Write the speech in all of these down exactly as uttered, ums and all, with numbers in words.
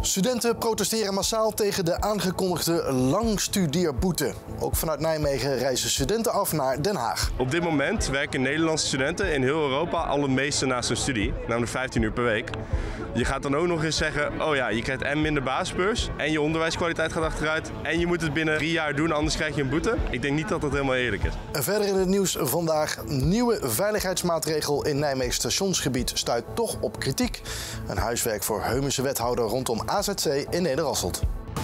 Studenten protesteren massaal tegen de aangekondigde langstudeerboete. Ook vanuit Nijmegen reizen studenten af naar Den Haag. Op dit moment werken Nederlandse studenten in heel Europa al het meeste naast hun studie, namelijk vijftien uur per week. Je gaat dan ook nog eens zeggen, oh ja, je krijgt en minder basisbeurs en je onderwijskwaliteit gaat achteruit en je moet het binnen drie jaar doen, anders krijg je een boete. Ik denk niet dat dat helemaal eerlijk is. En verder in het nieuws vandaag, nieuwe veiligheidsmaatregel in Nijmegen stationsgebied stuit toch op kritiek. Een huiswerk voor Heumense wethouder rondom A Z C in Nederasselt.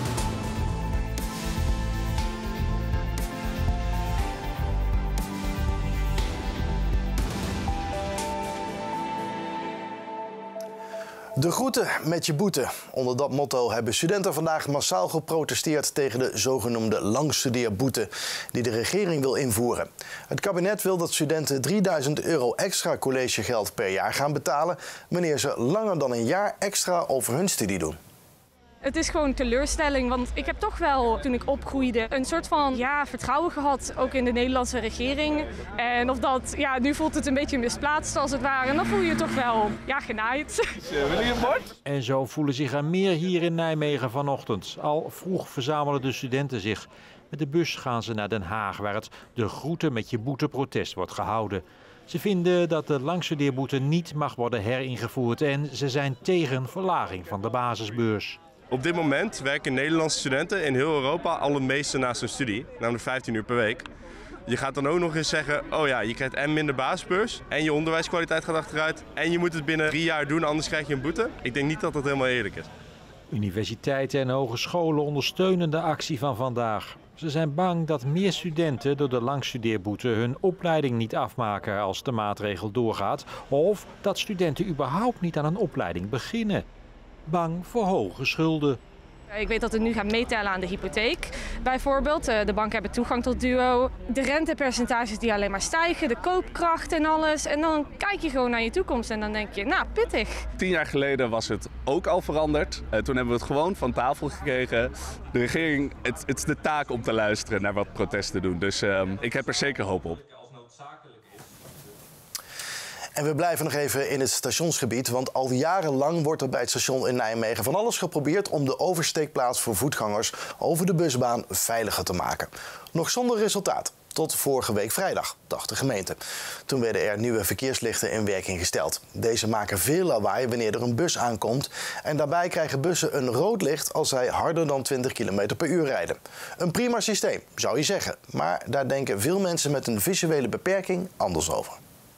De groeten met je boete. Onder dat motto hebben studenten vandaag massaal geprotesteerd tegen de zogenoemde langstudeerboete die de regering wil invoeren. Het kabinet wil dat studenten drieduizend euro extra collegegeld per jaar gaan betalen wanneer ze langer dan een jaar extra over hun studie doen. Het is gewoon teleurstelling, want ik heb toch wel, toen ik opgroeide, een soort van ja, vertrouwen gehad, ook in de Nederlandse regering. En of dat, ja, nu voelt het een beetje misplaatst als het ware. En dan voel je je toch wel, ja, genaaid. Wil je een bord? En zo voelen zich er meer hier in Nijmegen vanochtend. Al vroeg verzamelen de studenten zich. Met de bus gaan ze naar Den Haag, waar het de groeten met je boete protest wordt gehouden. Ze vinden dat de langstudeerboete niet mag worden heringevoerd en ze zijn tegen verlaging van de basisbeurs. Op dit moment werken Nederlandse studenten in heel Europa al het meeste naast hun studie, namelijk vijftien uur per week. Je gaat dan ook nog eens zeggen, oh ja, je krijgt en minder basisbeurs en je onderwijskwaliteit gaat achteruit en je moet het binnen drie jaar doen, anders krijg je een boete. Ik denk niet dat dat helemaal eerlijk is. Universiteiten en hogescholen ondersteunen de actie van vandaag. Ze zijn bang dat meer studenten door de langstudeerboete hun opleiding niet afmaken als de maatregel doorgaat, of dat studenten überhaupt niet aan een opleiding beginnen. Bang voor hoge schulden. Ik weet dat het nu gaat meetellen aan de hypotheek. Bijvoorbeeld, de banken hebben toegang tot Duo. De rentepercentages die alleen maar stijgen, de koopkracht en alles. En dan kijk je gewoon naar je toekomst en dan denk je, nou, pittig. Tien jaar geleden was het ook al veranderd. Uh, toen hebben we het gewoon van tafel gekregen. De regering, het, het is de taak om te luisteren naar wat protesten doen. Dus uh, ik heb er zeker hoop op. En we blijven nog even in het stationsgebied, want al jarenlang wordt er bij het station in Nijmegen van alles geprobeerd om de oversteekplaats voor voetgangers over de busbaan veiliger te maken. Nog zonder resultaat. Tot vorige week vrijdag, dacht de gemeente. Toen werden er nieuwe verkeerslichten in werking gesteld. Deze maken veel lawaai wanneer er een bus aankomt. En daarbij krijgen bussen een rood licht als zij harder dan twintig kilometer per uur rijden. Een prima systeem, zou je zeggen. Maar daar denken veel mensen met een visuele beperking anders over.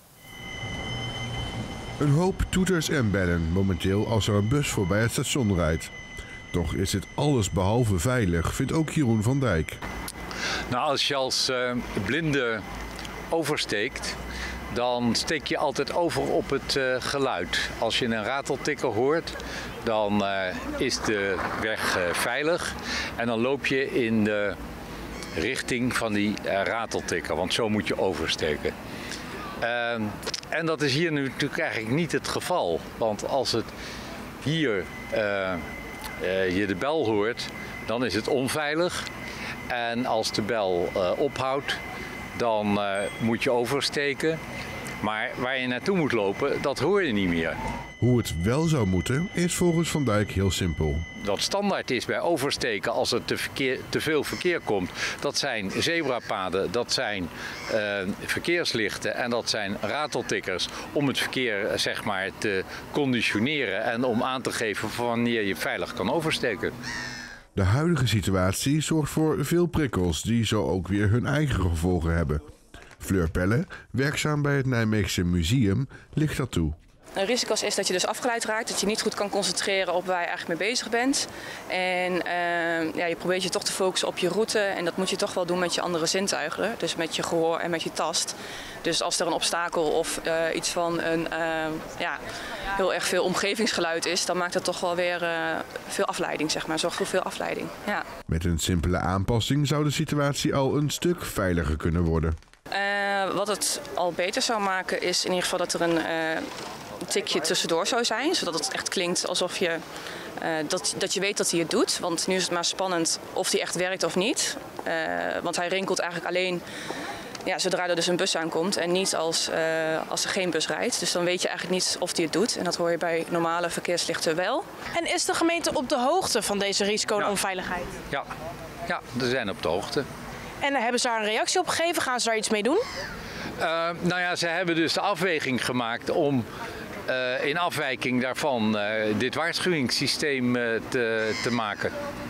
Een hoop toeters en bellen momenteel als er een bus voorbij het station rijdt. Toch is het alles behalve veilig, vindt ook Jeroen van Dijk. Nou, als je als uh, blinde oversteekt, dan steek je altijd over op het uh, geluid. Als je een rateltikker hoort, dan uh, is de weg uh, veilig en dan loop je in de richting van die uh, rateltikker, want zo moet je oversteken. Uh, en dat is hier nu natuurlijk eigenlijk niet het geval. Want als het hier uh, uh, je de bel hoort, dan is het onveilig. En als de bel uh, ophoudt, dan uh, moet je oversteken. Maar waar je naartoe moet lopen, dat hoor je niet meer. Hoe het wel zou moeten, is volgens Van Dijk heel simpel. Wat standaard is bij oversteken als er te, verkeer, te veel verkeer komt, dat zijn zebrapaden, dat zijn uh, verkeerslichten en dat zijn rateltikkers om het verkeer zeg maar, te conditioneren en om aan te geven wanneer je veilig kan oversteken. De huidige situatie zorgt voor veel prikkels die zo ook weer hun eigen gevolgen hebben. Fleur Pelle, werkzaam bij het Nijmeegse Museum, ligt dat toe. Een risico is dat je dus afgeleid raakt, dat je niet goed kan concentreren op waar je eigenlijk mee bezig bent. En uh, ja, je probeert je toch te focussen op je route en dat moet je toch wel doen met je andere zintuigen. Dus met je gehoor en met je tast. Dus als er een obstakel of uh, iets van een, uh, ja, heel erg veel omgevingsgeluid is, dan maakt dat toch wel weer uh, veel afleiding, zeg maar. Zorgt voor veel afleiding. Ja. Met een simpele aanpassing zou de situatie al een stuk veiliger kunnen worden. Uh, wat het al beter zou maken is in ieder geval dat er een uh, tikje tussendoor zou zijn. Zodat het echt klinkt alsof je, uh, dat, dat je weet dat hij het doet. Want nu is het maar spannend of hij echt werkt of niet. Uh, want hij rinkelt eigenlijk alleen ja, zodra er dus een bus aankomt en niet als, uh, als er geen bus rijdt. Dus dan weet je eigenlijk niet of die het doet. En dat hoor je bij normale verkeerslichten wel. En is de gemeente op de hoogte van deze risico en ja. onveiligheid? Ja. ja, ze zijn op de hoogte. En hebben ze daar een reactie op gegeven? Gaan ze daar iets mee doen? Uh, nou ja, ze hebben dus de afweging gemaakt om uh, in afwijking daarvan uh, dit waarschuwingssysteem uh, te, te maken.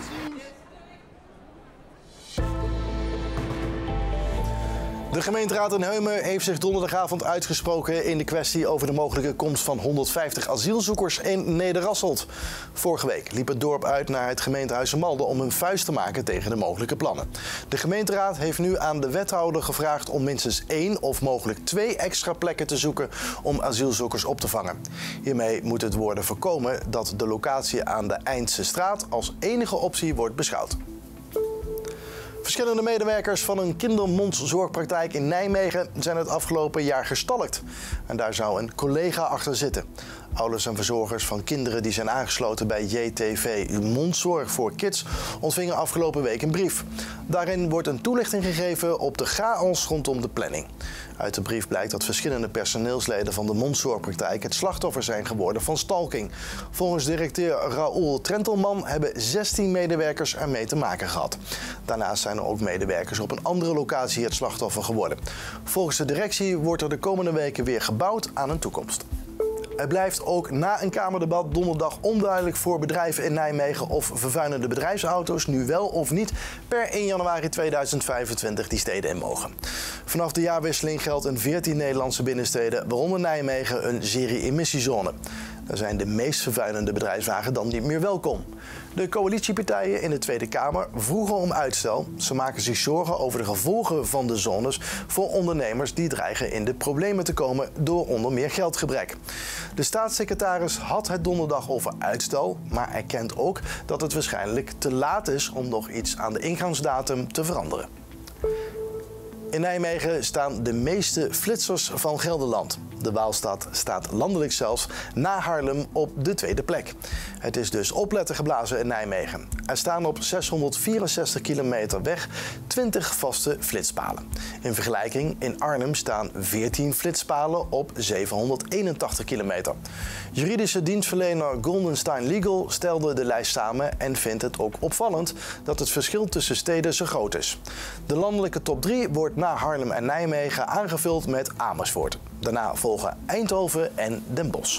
De gemeenteraad in Heumen heeft zich donderdagavond uitgesproken in de kwestie over de mogelijke komst van honderdvijftig asielzoekers in Nederasselt. Vorige week liep het dorp uit naar het gemeentehuis in Malden om een vuist te maken tegen de mogelijke plannen. De gemeenteraad heeft nu aan de wethouder gevraagd om minstens één of mogelijk twee extra plekken te zoeken om asielzoekers op te vangen. Hiermee moet het worden voorkomen dat de locatie aan de Eindse straat als enige optie wordt beschouwd. Verschillende medewerkers van een kindermondzorgpraktijk in Nijmegen zijn het afgelopen jaar gestalkt. En daar zou een collega achter zitten. Ouders en verzorgers van kinderen die zijn aangesloten bij J T V Mondzorg voor Kids ontvingen afgelopen week een brief. Daarin wordt een toelichting gegeven op de chaos rondom de planning. Uit de brief blijkt dat verschillende personeelsleden van de mondzorgpraktijk het slachtoffer zijn geworden van stalking. Volgens directeur Raoul Trentelman hebben zestien medewerkers ermee te maken gehad. Daarnaast zijn er ook medewerkers op een andere locatie het slachtoffer geworden. Volgens de directie wordt er de komende weken weer gebouwd aan een toekomst. Het blijft ook na een Kamerdebat donderdag onduidelijk voor bedrijven in Nijmegen of vervuilende bedrijfsauto's nu wel of niet per één januari tweeduizend vijfentwintig die steden in mogen. Vanaf de jaarwisseling geldt in veertien Nederlandse binnensteden, waaronder Nijmegen, een serie emissiezone. Daar zijn de meest vervuilende bedrijfswagen dan niet meer welkom. De coalitiepartijen in de Tweede Kamer vroegen om uitstel. Ze maken zich zorgen over de gevolgen van de zones voor ondernemers die dreigen in de problemen te komen door onder meer geldgebrek. De staatssecretaris had het donderdag over uitstel, maar erkent ook dat het waarschijnlijk te laat is om nog iets aan de ingangsdatum te veranderen. In Nijmegen staan de meeste flitsers van Gelderland. De Waalstad staat landelijk zelfs na Haarlem op de tweede plek. Het is dus opletten geblazen in Nijmegen. Er staan op zeshonderdvierenzestig kilometer weg twintig vaste flitspalen. In vergelijking, in Arnhem staan veertien flitspalen op zevenhonderdeenentachtig kilometer. Juridische dienstverlener Goldenstein Legal stelde de lijst samen en vindt het ook opvallend dat het verschil tussen steden zo groot is. De landelijke top drie wordt na Haarlem en Nijmegen aangevuld met Amersfoort. Daarna volgen Eindhoven en Den Bosch.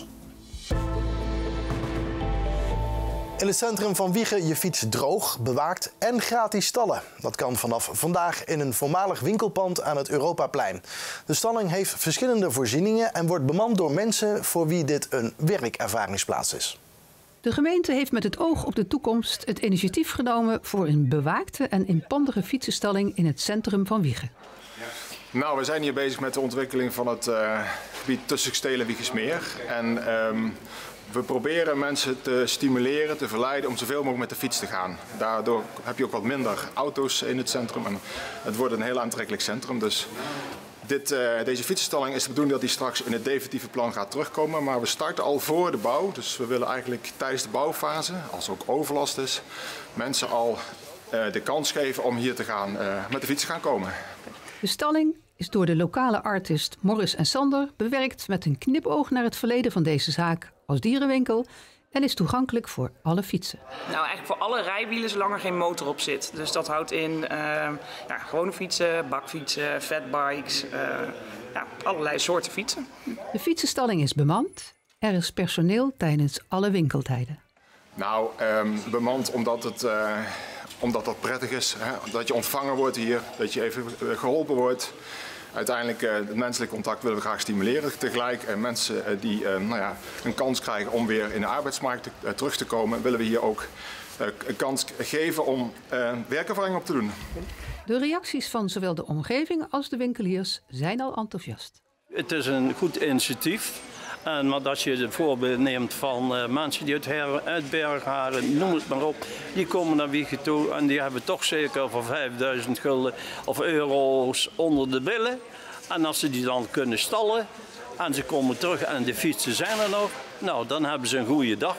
In het centrum van Wijchen je fiets droog, bewaakt en gratis stallen. Dat kan vanaf vandaag in een voormalig winkelpand aan het Europaplein. De stalling heeft verschillende voorzieningen en wordt bemand door mensen voor wie dit een werkervaringsplaats is. De gemeente heeft met het oog op de toekomst het initiatief genomen voor een bewaakte en inpandige fietsenstalling in het centrum van Wijchen. Nou, we zijn hier bezig met de ontwikkeling van het uh, gebied tussen Kstelen en Wijchersmeer. En um, we proberen mensen te stimuleren, te verleiden om zoveel mogelijk met de fiets te gaan. Daardoor heb je ook wat minder auto's in het centrum en het wordt een heel aantrekkelijk centrum. Dus dit, uh, deze fietsenstalling is de bedoeling dat die straks in het definitieve plan gaat terugkomen. Maar we starten al voor de bouw, dus we willen eigenlijk tijdens de bouwfase, als er ook overlast is, mensen al uh, de kans geven om hier te gaan, uh, met de fiets te gaan komen. De stalling is door de lokale artist Morris en Sander bewerkt met een knipoog naar het verleden van deze zaak als dierenwinkel en is toegankelijk voor alle fietsen. Nou, eigenlijk voor alle rijwielen zolang er geen motor op zit. Dus dat houdt in uh, ja, gewone fietsen, bakfietsen, fatbikes, uh, ja, allerlei soorten fietsen. De fietsenstalling is bemand. Er is personeel tijdens alle winkeltijden. Nou, um, bemand omdat het... Uh... Omdat dat prettig is, hè? Dat je ontvangen wordt hier, dat je even geholpen wordt. Uiteindelijk uh, het menselijk contact willen we graag stimuleren. Tegelijk uh, mensen uh, die uh, nou ja, een kans krijgen om weer in de arbeidsmarkt te, uh, terug te komen, willen we hier ook uh, een kans geven om uh, werkervaring op te doen. De reacties van zowel de omgeving als de winkeliers zijn al enthousiast. Het is een goed initiatief. En maar als je het voorbeeld neemt van uh, mensen die uit, Her uit Bergharen, noem het maar op, die komen naar Wijchen toe en die hebben toch zeker voor vijfduizend gulden of euro's onder de billen. En als ze die dan kunnen stallen en ze komen terug en de fietsen zijn er nog, nou dan hebben ze een goede dag.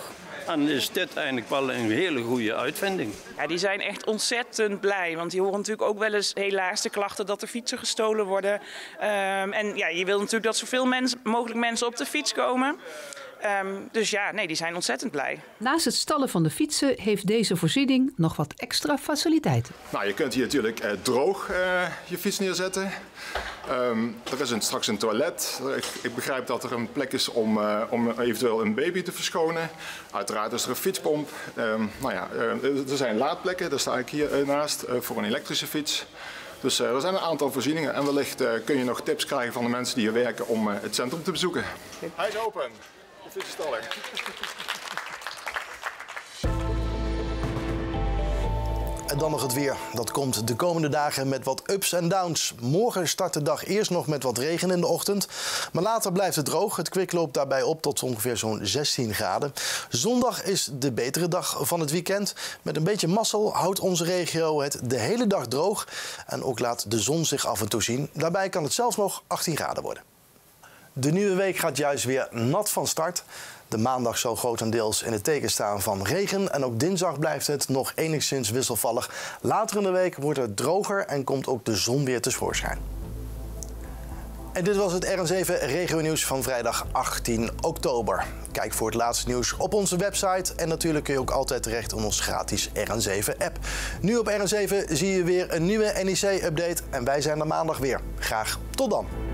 En is dit eigenlijk wel een hele goede uitvinding. Ja, die zijn echt ontzettend blij. Want die horen natuurlijk ook wel eens helaas de klachten dat de fietsen gestolen worden. Um, en ja, je wil natuurlijk dat zoveel mens, mogelijk mensen op de fiets komen. Um, dus ja, nee, die zijn ontzettend blij. Naast het stallen van de fietsen heeft deze voorziening nog wat extra faciliteiten. Nou, je kunt hier natuurlijk eh, droog eh, je fiets neerzetten. Um, er is een, straks een toilet. Ik, ik begrijp dat er een plek is om, uh, om eventueel een baby te verschonen. Uiteraard is er een fietspomp. Um, nou ja, uh, er zijn laadplekken, daar sta ik hier uh, naast, uh, voor een elektrische fiets. Dus uh, er zijn een aantal voorzieningen en wellicht uh, kun je nog tips krijgen van de mensen die hier werken om uh, het centrum te bezoeken. Hij is open. De fietsenstalling. En dan nog het weer. Dat komt de komende dagen met wat ups en downs. Morgen start de dag eerst nog met wat regen in de ochtend. Maar later blijft het droog. Het kwik loopt daarbij op tot ongeveer zo'n zestien graden. Zondag is de betere dag van het weekend. Met een beetje mazzel houdt onze regio het de hele dag droog. En ook laat de zon zich af en toe zien. Daarbij kan het zelfs nog achttien graden worden. De nieuwe week gaat juist weer nat van start. De maandag zal grotendeels in het teken staan van regen en ook dinsdag blijft het nog enigszins wisselvallig. Later in de week wordt het droger en komt ook de zon weer tevoorschijn. En dit was het R N zeven Regio Nieuws van vrijdag achttien oktober. Kijk voor het laatste nieuws op onze website en natuurlijk kun je ook altijd terecht in ons gratis R N zeven app. Nu op R N zeven zie je weer een nieuwe N I C-update en wij zijn er maandag weer. Graag tot dan!